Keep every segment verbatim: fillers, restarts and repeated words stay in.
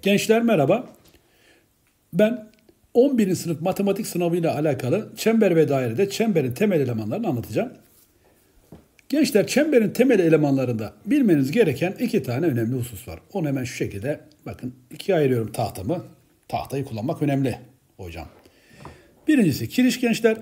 Gençler merhaba. Ben on birinci sınıf matematik sınavıyla alakalı çember ve dairede çemberin temel elemanlarını anlatacağım. Gençler çemberin temel elemanlarında bilmeniz gereken iki tane önemli husus var. Onu hemen şu şekilde bakın ikiye ayırıyorum tahtamı. Tahtayı kullanmak önemli hocam. Birincisi kiriş gençler.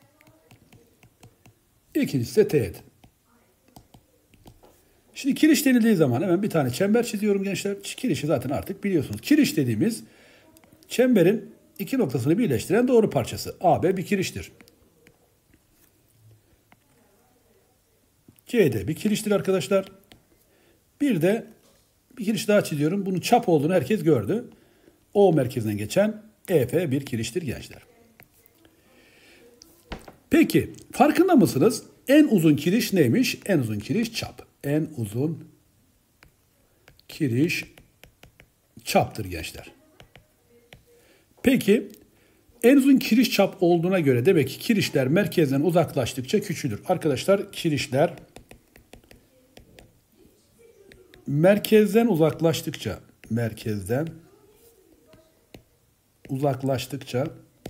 İkincisi de teğet. Şimdi kiriş denildiği zaman hemen bir tane çember çiziyorum gençler. Kirişi zaten artık biliyorsunuz. Kiriş dediğimiz çemberin iki noktasını birleştiren doğru parçası. A B bir kiriştir. C D bir kiriştir arkadaşlar. Bir de bir kiriş daha çiziyorum. Bunun çap olduğunu herkes gördü. O merkezinden geçen E F bir kiriştir gençler. Peki farkında mısınız? En uzun kiriş neymiş? En uzun kiriş çap. En uzun kiriş çaptır gençler. Peki en uzun kiriş çap olduğuna göre demek ki kirişler merkezden uzaklaştıkça küçülür. Arkadaşlar kirişler merkezden uzaklaştıkça merkezden uzaklaştıkça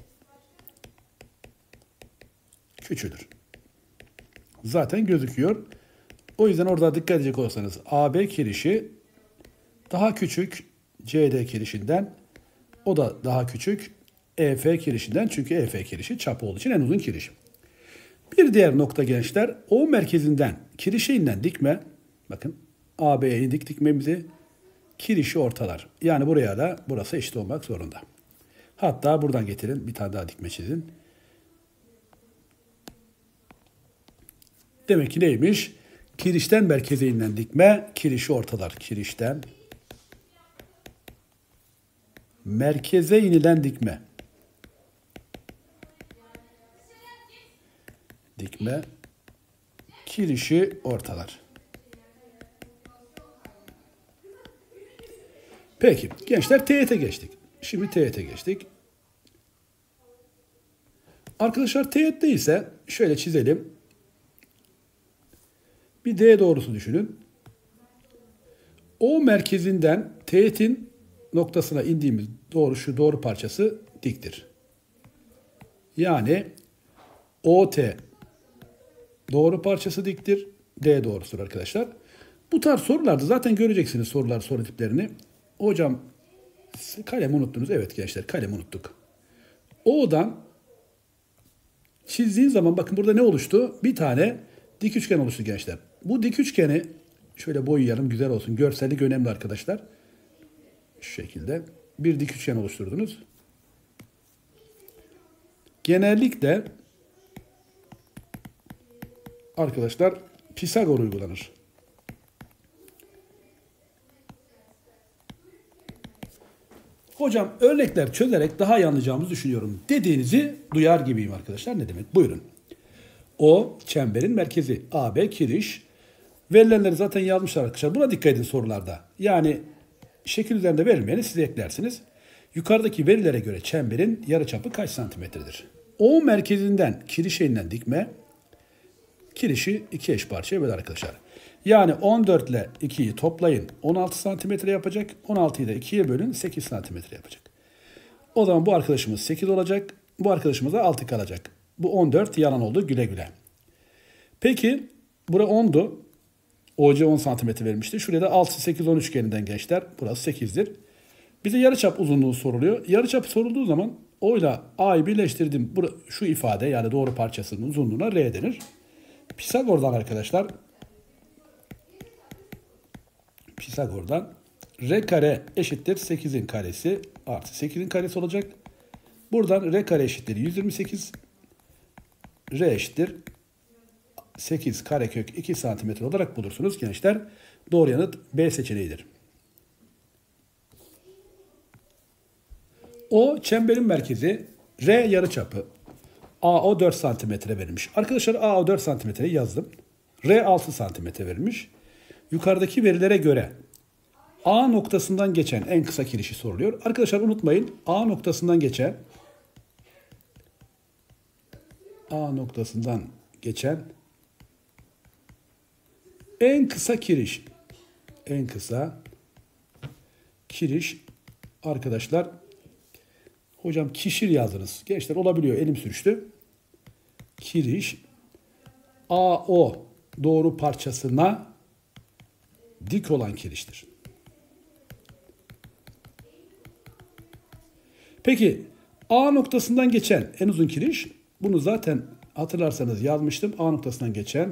küçülür. Zaten gözüküyor. O yüzden orada dikkat edecek olursanız A B kirişi daha küçük C D kirişinden, o da daha küçük E F kirişinden, çünkü E F kirişi çap olduğu için en uzun kiriş. Bir diğer nokta gençler, O merkezinden kirişe inilen dikme, bakın A B'ye indik dikmemizi, kirişi ortalar. Yani buraya da burası eşit olmak zorunda. Hatta buradan getirin bir tane daha dikme çizin. Demek ki neymiş? Kirişten merkeze inilen dikme kirişi ortalar. Kirişten merkeze inilen dikme. Dikme kirişi ortalar. Peki gençler teğete geçtik. Şimdi teğete geçtik. Arkadaşlar teğette ise şöyle çizelim. Bir D doğrusu düşünün. O merkezinden teğetin noktasına indiğimiz doğru şu doğru parçası diktir. Yani O T doğru parçası diktir. D doğrusudur arkadaşlar. Bu tarz sorularda zaten göreceksiniz sorular, soru tiplerini. Hocam kalem unuttunuz. Evet gençler kalem unuttuk. O'dan çizdiğin zaman bakın burada ne oluştu? Bir tane dik üçgen oluştu gençler. Bu dik üçgeni şöyle boyayalım, güzel olsun. Görsellik önemli arkadaşlar. Şu şekilde bir dik üçgen oluşturdunuz. Genellikle arkadaşlar Pisagor uygulanır. Hocam örnekler çözerek daha iyi anlayacağımızı düşünüyorum dediğinizi duyar gibiyim arkadaşlar. Ne demek? Buyurun. O çemberin merkezi. A B kiriş. Verilenleri zaten yazmışlar arkadaşlar. Buna dikkat edin sorularda. Yani şekil üzerinde verilmeyeni siz eklersiniz. Yukarıdaki verilere göre çemberin yarıçapı kaç santimetredir? O merkezinden kirişe inilen dikme kirişi iki eş parçaya böler arkadaşlar. Yani on dört ile ikiyi toplayın. on altı santimetre yapacak. on altıyı da ikiye bölün. sekiz santimetre yapacak. O zaman bu arkadaşımız sekiz olacak. Bu arkadaşımıza altı kalacak. Bu on dört yalan oldu, güle güle. Peki bura ondu. O C on santimetre vermişti. Şuraya da altı, sekiz, on üçgeninden gençler. Burası sekizdir. Bize yarıçap uzunluğu soruluyor. Yarıçap sorulduğu zaman O ile A'yı birleştirdim. Şu ifade yani doğru parçasının uzunluğuna R denir. Pisagor'dan arkadaşlar Pisagor'dan R kare eşittir sekizin karesi artı sekizin karesi olacak. Buradan R kare eşittir yüz yirmi sekiz. R eşittir sekiz karekök iki santimetre olarak bulursunuz gençler. Doğru yanıt B seçeneğidir. O çemberin merkezi, R yarıçapı. A O dört santimetre verilmiş. Arkadaşlar A O dört santimetreyi yazdım. R altı santimetre verilmiş. Yukarıdaki verilere göre A noktasından geçen en kısa kirişi soruluyor. Arkadaşlar unutmayın A noktasından geçen A noktasından geçen en kısa kiriş en kısa kiriş arkadaşlar hocam kişir yazdınız. Gençler olabiliyor, elim sürçtü. Kiriş A O doğru parçasına dik olan kiriştir. Peki A noktasından geçen en uzun kiriş, bunu zaten hatırlarsanız yazmıştım. A noktasından geçen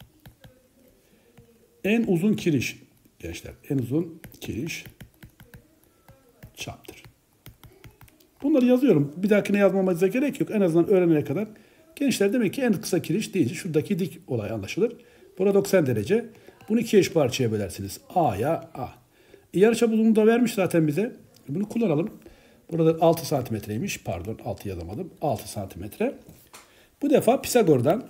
en uzun kiriş gençler, en uzun kiriş çaptır. Bunları yazıyorum. Bir dahakine yazmamıza gerek yok. En azından öğrenene kadar. Gençler demek ki en kısa kiriş deyince şuradaki dik olay anlaşılır. Burada doksan derece. Bunu iki eş parçaya bölersiniz. A'ya A. E, yarıçap uzunluğunu da vermiş zaten bize. Bunu kullanalım. Burada altı santimetreymiş. Pardon, altı yazamadım. altı santimetre. Bu defa Pisagor'dan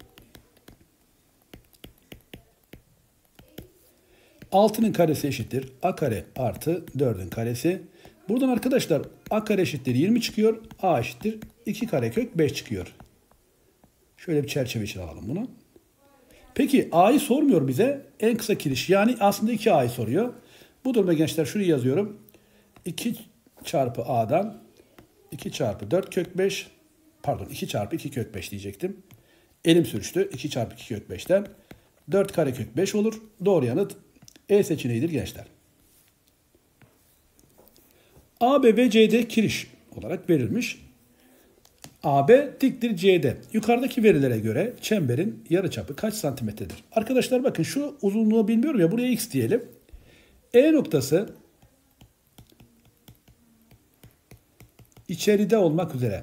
altının karesi eşittir a kare artı dördün karesi. Buradan arkadaşlar a kare eşittir yirmi çıkıyor. A eşittir iki karekök beş çıkıyor. Şöyle bir çerçeve için alalım bunu. Peki A'yı sormuyor bize. En kısa kiriş. Yani aslında iki A'yı soruyor. Bu durumda gençler şurayı yazıyorum. iki çarpı A'dan iki çarpı dört kök beş, pardon iki çarpı iki kök beş diyecektim. Elim sürçtü. iki çarpı iki kök beşten dört karekök beş olur. Doğru yanıt E seçeneğidir gençler. A B ve C D kiriş olarak verilmiş. A B diktir C D. Yukarıdaki verilere göre çemberin yarıçapı kaç santimetredir? Arkadaşlar bakın şu uzunluğu bilmiyorum ya, buraya x diyelim. E noktası içeride olmak üzere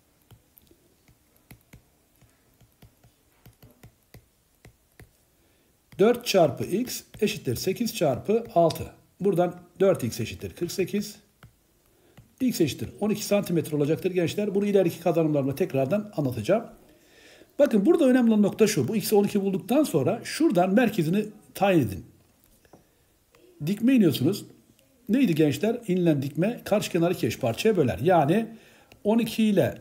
dört çarpı x eşittir sekiz çarpı altı. Buradan dört x eşittir kırk sekiz. X eşittir on iki santimetre olacaktır gençler. Bunu ileriki kazanımlarımda tekrardan anlatacağım. Bakın burada önemli olan nokta şu. Bu x'i on iki bulduktan sonra şuradan merkezini tayin edin. Dikme iniyorsunuz. Neydi gençler? İnilen dikme karşı kenarı iki eş parçaya böler. Yani on iki ile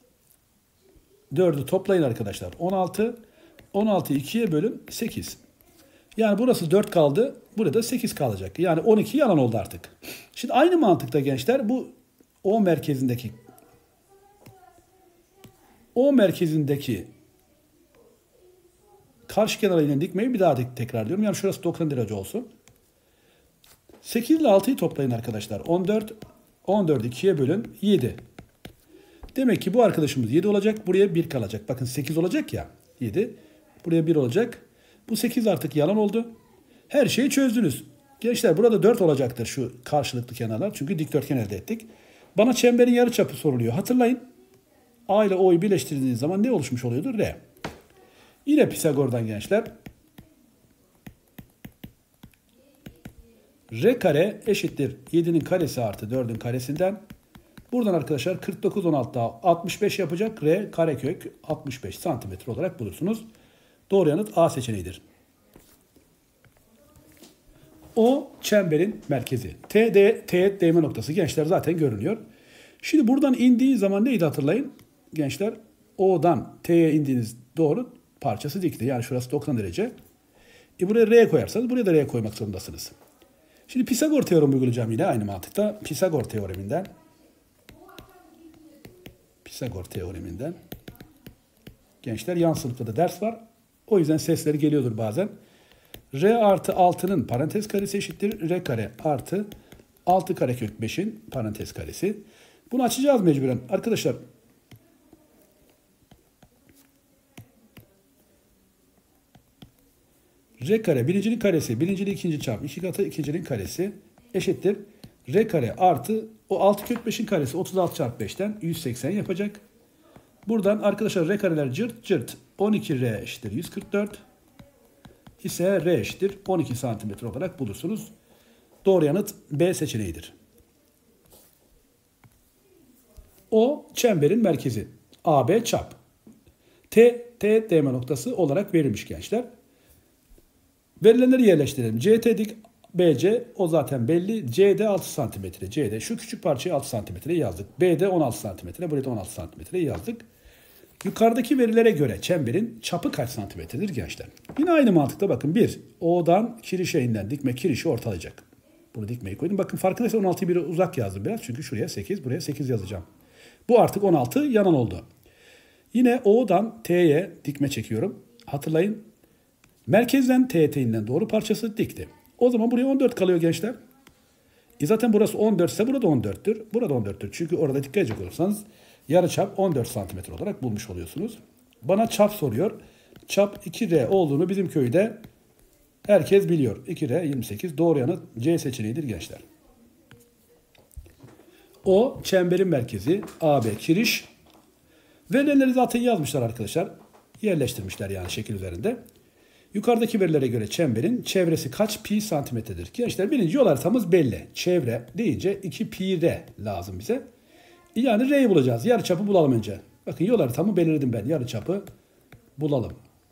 dördü toplayın arkadaşlar. on altı. on altıyı ikiye bölün sekiz. Yani burası dört kaldı. Burada sekiz kalacak. Yani on iki yalan oldu artık. Şimdi aynı mantıkta gençler bu O merkezindeki O merkezindeki karşı kenara inen dikmeyi bir daha tekrarlıyorum. Yani şurası doksan derece olsun. sekiz ile altıyı toplayın arkadaşlar. on dört. on dördü ikiye bölün yedi. Demek ki bu arkadaşımız yedi olacak. Buraya bir kalacak. Bakın sekiz olacak ya. yedi. Buraya bir olacak. Bu sekiz artık yalan oldu. Her şeyi çözdünüz. Gençler burada dört olacaktır şu karşılıklı kenarlar. Çünkü dikdörtgen elde ettik. Bana çemberin yarıçapı soruluyor. Hatırlayın. A ile O'yu birleştirdiğiniz zaman ne oluşmuş oluyordu? R. Yine Pisagor'dan gençler. R kare eşittir yedinin karesi artı dördün karesinden. Buradan arkadaşlar kırk dokuz on altı daha altmış beş yapacak. R karekök altmış beş santimetre olarak bulursunuz. Doğru yanıt A seçeneğidir. O çemberin merkezi. T, D, teğet değme noktası gençler zaten görünüyor. Şimdi buradan indiği zaman neydi hatırlayın? Gençler O'dan T'ye indiğiniz doğru parçası dikti. Yani şurası doksan derece. E buraya R koyarsanız buraya da R koymak zorundasınız. Şimdi Pisagor teoremi uygulayacağım yine aynı mantıkta. Pisagor teoreminden. Pisagor teoreminden. Gençler yan sınıfta da ders var. O yüzden sesleri geliyordur bazen. R artı altının parantez karesi eşittir. R kare artı altı karekök beşin parantez karesi. Bunu açacağız mecburen. Arkadaşlar R kare birincinin karesi. Birincinin ikinci çarpı iki katı ikincinin karesi eşittir. R kare artı o altı kök beşin karesi otuz altı çarpı beşten yüz seksen yapacak. Buradan arkadaşlar R kareler cırt cırt on iki R eşittir yüz kırk dört. ise R eşittir on iki santimetre olarak bulursunuz. Doğru yanıt B seçeneğidir. O çemberin merkezi. A B çap. T, T değme noktası olarak verilmiş gençler. Verilenleri yerleştirelim. C T dik, B C o zaten belli. C D altı santimetre. C D şu küçük parçayı altı santimetre yazdık. B D on altı santimetre. Buraya da on altı santimetre yazdık. Yukarıdaki verilere göre çemberin çapı kaç santimetredir gençler? Yine aynı mantıkta bakın. bir. O'dan kirişe inen dikme kirişi ortalayacak. Bunu dikmeyi koydum. Bakın farkındaysa on altıyı bir uzak yazdım biraz. Çünkü şuraya sekiz, buraya sekiz yazacağım. Bu artık on altı yanan oldu. Yine O'dan T'ye dikme çekiyorum. Hatırlayın. Merkezden T eteğinden doğru parçası dikti. O zaman buraya on dört kalıyor gençler. E zaten burası on dört ise burada on dörttür. Burada on dörttür. Çünkü orada dikkat edecek olursanız yarıçap on dört santimetre olarak bulmuş oluyorsunuz. Bana çap soruyor. Çap iki R olduğunu bizim köyde herkes biliyor. iki R yirmi sekiz. Doğru yanıt C seçeneğidir gençler. O çemberin merkezi. A B kiriş. Verilenleri zaten yazmışlar arkadaşlar. Yerleştirmişler yani şekil üzerinde. Yukarıdaki verilere göre çemberin çevresi kaç pi santimetredir? Gençler birinci yol haritamız belli. Çevre deyince iki pi r lazım bize. Yani r'yi bulacağız. Yarıçapı bulalım önce. Bakın yol haritamı belirledim ben. Yarıçapı bulalım.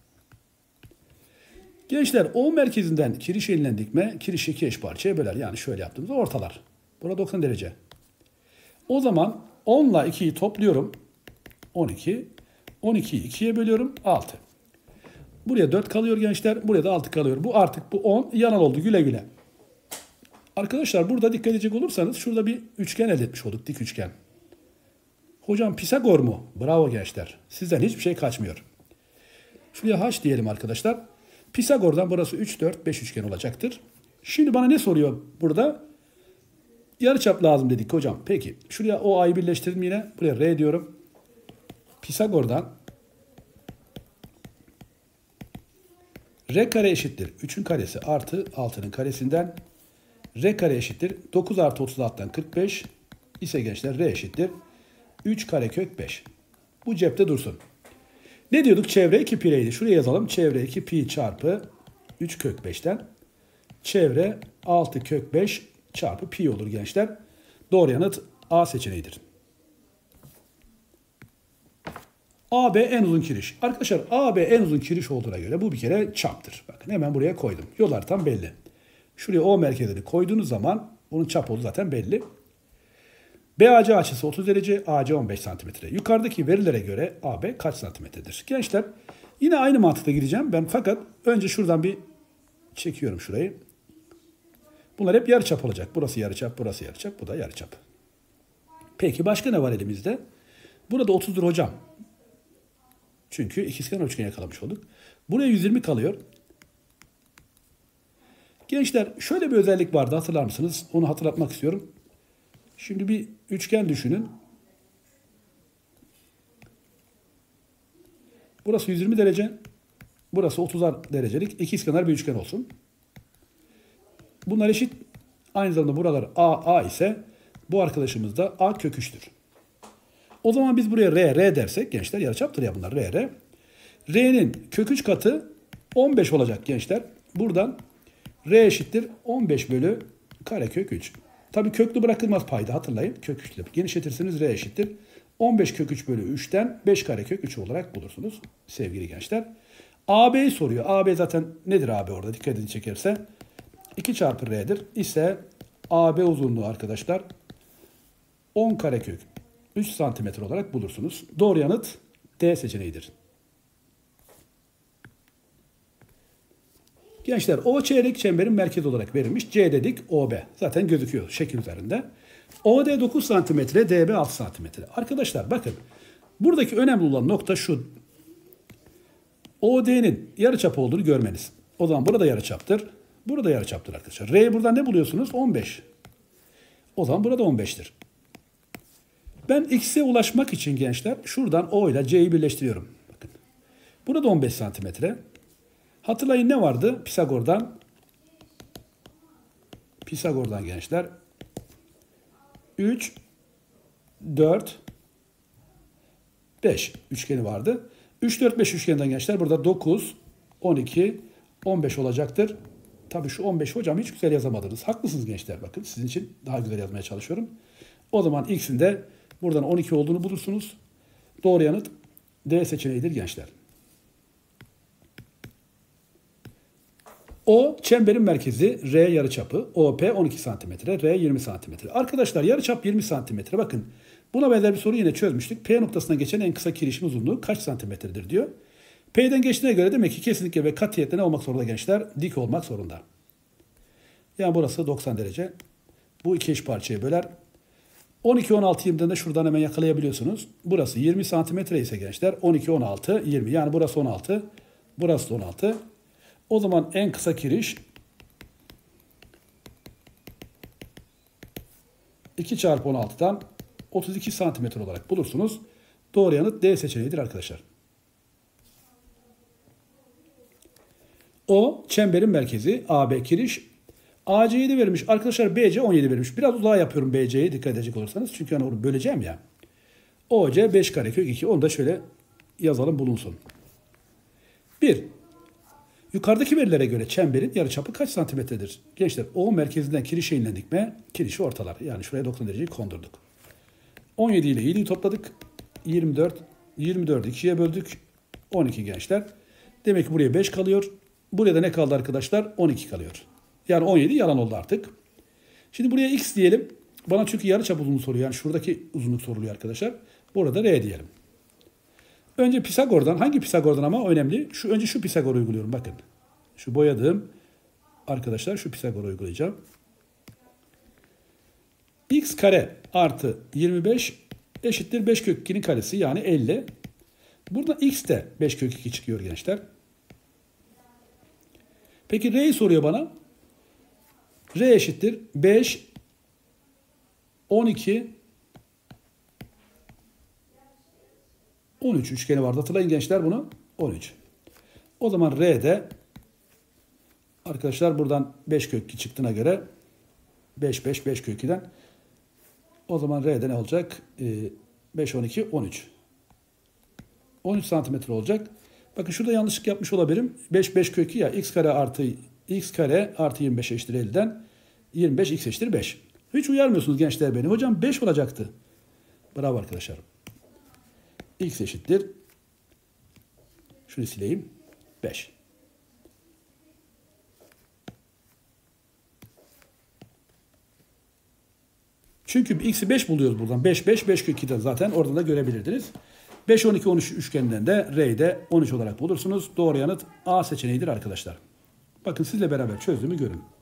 Gençler O merkezinden kiriş elinden dikme kirişi iki eş parçaya böler. Yani şöyle yaptığımızda ortalar. Burada doksan derece. O zaman on ile ikiyi topluyorum. on iki. on ikiyi ikiye bölüyorum. altı. Buraya dört kalıyor gençler. Buraya da altı kalıyor. Bu artık bu on yanal oldu. Güle güle. Arkadaşlar burada dikkat edecek olursanız şurada bir üçgen elde etmiş olduk. Dik üçgen. Hocam Pisagor mu? Bravo gençler. Sizden hiçbir şey kaçmıyor. Şuraya H diyelim arkadaşlar. Pisagor'dan burası üç, dört, beş üçgen olacaktır. Şimdi bana ne soruyor burada? Yarıçap lazım dedik hocam. Peki. Şuraya O A'yı birleştirdim yine. Buraya R diyorum. Pisagor'dan R kare eşittir. üçün karesi artı altının karesinden R kare eşittir. dokuz artı otuz altıdan kırk beş ise gençler R eşittir. üç kare kök beş. Bu cepte dursun. Ne diyorduk? Çevre iki pi r'ydi. Şuraya yazalım. Çevre iki pi çarpı üç kök beşten. Çevre altı kök beş çarpı pi olur gençler. Doğru yanıt A seçeneğidir. A B en uzun kiriş. Arkadaşlar A B en uzun kiriş olduğuna göre bu bir kere çaptır. Bakın hemen buraya koydum. Yol haritam belli. Şuraya O merkezini koyduğunuz zaman onun çap olduğu zaten belli. B A C açısı otuz derece, A C on beş santimetre. Yukarıdaki verilere göre A B kaç santimetredir? Gençler yine aynı mantıkla gideceğim ben fakat önce şuradan bir çekiyorum şurayı. Bunlar hep yarıçap olacak. Burası yarıçap, burası yarıçap, bu da yarıçap. Peki başka ne var elimizde? Burada otuzdur hocam. Çünkü ikizkenar üçgen yakalamış olduk. Buraya yüz yirmi kalıyor. Gençler şöyle bir özellik vardı hatırlar mısınız? Onu hatırlatmak istiyorum. Şimdi bir üçgen düşünün. Burası yüz yirmi derece. Burası otuzar derecelik ikizkenar bir üçgen olsun. Bunlar eşit. Aynı zamanda buralar A, A ise bu arkadaşımız da A kök üç'tür. O zaman biz buraya R, R dersek gençler yarıçaptır ya bunlar R, R. R'nin kök üç katı on beş olacak gençler. Buradan R eşittir on beş bölü karekök üç. Tabii köklü bırakılmaz payda hatırlayın. Kök üç ile genişletirseniz R eşittir. on beş kök üç bölü üç'ten beş karekök üç olarak bulursunuz sevgili gençler. A B'yi soruyor. A B zaten nedir A B orada dikkat edin çekerse. iki çarpı R'dir. İse A B uzunluğu arkadaşlar on karekök üç santimetre olarak bulursunuz. Doğru yanıt D seçeneğidir. Gençler O çeyrek çemberin merkezi olarak verilmiş. C dedik O B. Zaten gözüküyor şekil üzerinde. O D dokuz santimetre, D B altı santimetre. Arkadaşlar bakın buradaki önemli olan nokta şu. O D'nin yarıçap olduğunu görmeniz. O zaman burada yarıçaptır. Burada yarıçaptır arkadaşlar. R'yi buradan ne buluyorsunuz? on beş. O zaman burada on beş'tir. Ben X'e ulaşmak için gençler şuradan O ile C'yi birleştiriyorum. Bakın. Burada on beş santimetre. Hatırlayın ne vardı? Pisagor'dan. Pisagor'dan gençler. üç, dört, beş üçgeni vardı. üç, dört, beş üçgeninden gençler burada dokuz, on iki, on beş olacaktır. Tabii şu on beş hocam hiç güzel yazamadınız. Haklısınız gençler bakın. Sizin için daha güzel yazmaya çalışıyorum. O zaman X'in de buradan on iki olduğunu bulursunuz. Doğru yanıt D seçeneğidir gençler. O çemberin merkezi, R yarıçapı, O P on iki santimetre, R yirmi santimetre. Arkadaşlar yarıçap yirmi santimetre. Bakın buna benzer bir soru yine çözmüştük. P noktasına geçen en kısa kirişin uzunluğu kaç santimetredir diyor. P'den geçtiğine göre demek ki kesinlikle ve katiyetle ne olmak zorunda gençler? Dik olmak zorunda. Yani burası doksan derece. Bu iki eş parçaya böler. on iki on altı yirmiden de şuradan hemen yakalayabiliyorsunuz. Burası yirmi santimetre ise gençler on iki on altı yirmi. Yani burası on altı. Burası da on altı. O zaman en kısa kiriş iki çarpı on altıdan otuz iki santimetre olarak bulursunuz. Doğru yanıt D seçeneğidir arkadaşlar. O çemberin merkezi, A B kiriş. A C yedi vermiş. Arkadaşlar B C on yedi vermiş. Biraz uzağa yapıyorum B C'ye dikkat edecek olursanız. Çünkü hani onu böleceğim ya. O C beş karekök iki. Onu da şöyle yazalım bulunsun. bir. Yukarıdaki verilere göre çemberin yarıçapı kaç santimetredir? Gençler O merkezinden kirişe inlendik mi? Kirişi ortalar. Yani şuraya doksan dereceyi kondurduk. on yedi ile yediyi topladık. yirmi dört. yirmi dördü ikiye böldük. on iki gençler. Demek ki buraya beş kalıyor. Buraya da ne kaldı arkadaşlar? on iki kalıyor. Yani on yedi yalan oldu artık. Şimdi buraya x diyelim. Bana çünkü yarıçap uzunluğu soruyor. Yani şuradaki uzunluk soruluyor arkadaşlar. Burada r diyelim. Önce Pisagor'dan, hangi Pisagor'dan ama önemli. Şu önce şu Pisagor'u uyguluyorum bakın. Şu boyadığım arkadaşlar şu Pisagor'u uygulayacağım. X kare artı yirmi beş eşittir beş kök ikinin karesi yani elli. Burada x de beş kök iki çıkıyor gençler. Peki r'yi soruyor bana. R eşittir beş, on iki, on üç üçgeni vardı. Hatırlayın gençler bunu. on üç. O zaman R'de arkadaşlar buradan beş kök iki çıktığına göre beş, beş, beş kök ikiden o zaman R'de ne olacak? beş, on iki, on üç. on üç santimetre olacak. Bakın şurada yanlışlık yapmış olabilirim. beş, beş kök iki ya. X kare artı x kare artı yirmi beş eşittir elli'den. yirmi beş x eşittir beş. Hiç uyarmıyorsunuz gençler beni. Hocam beş olacaktı. Bravo arkadaşlar. X eşittir. Şunu sileyim. beş. Çünkü x'i beş buluyoruz buradan. beş, beş, beş kök iki'den zaten orada da görebilirdiniz. beş, on iki, on üç üçgeninden de R'yi de on üç olarak bulursunuz. Doğru yanıt A seçeneğidir arkadaşlar. Bakın sizle beraber çözdüğümü görün.